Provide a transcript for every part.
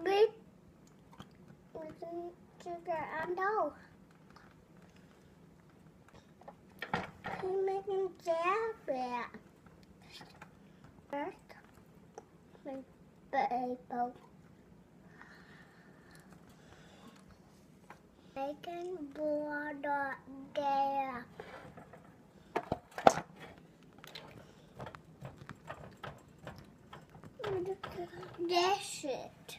biết sugar ăn đâu. Khi mấy con chén về mình bể bột mấy cái bùa đọt kè dash it.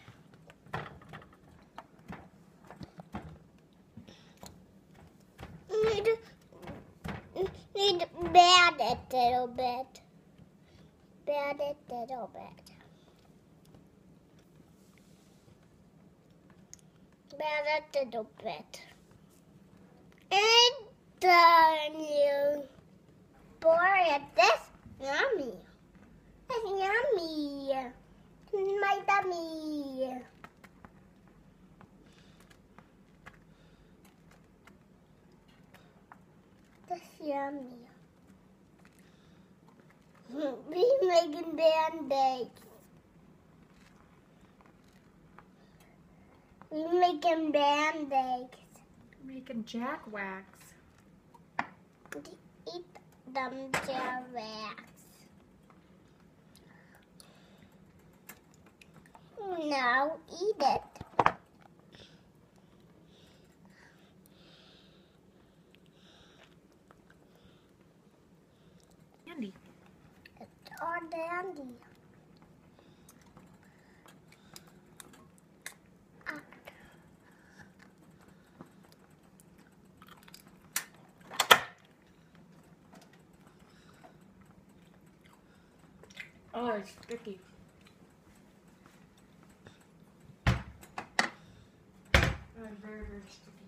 Need to bend it a little bit. Bend it a little bit. Bend it a little bit. And then you pour it. That's yummy. That's yummy. My tummy. That's yummy. We making band-aids. We making band-aids. Making jack wax. Eat them jack wax. Now eat it. Candy. It's all dandy. Oh, it's sticky. Oh, it's very, very sticky.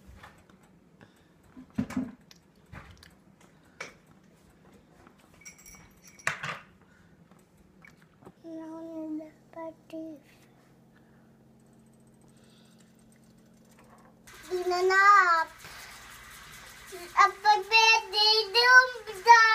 No, party. Enough. Up a bed, they do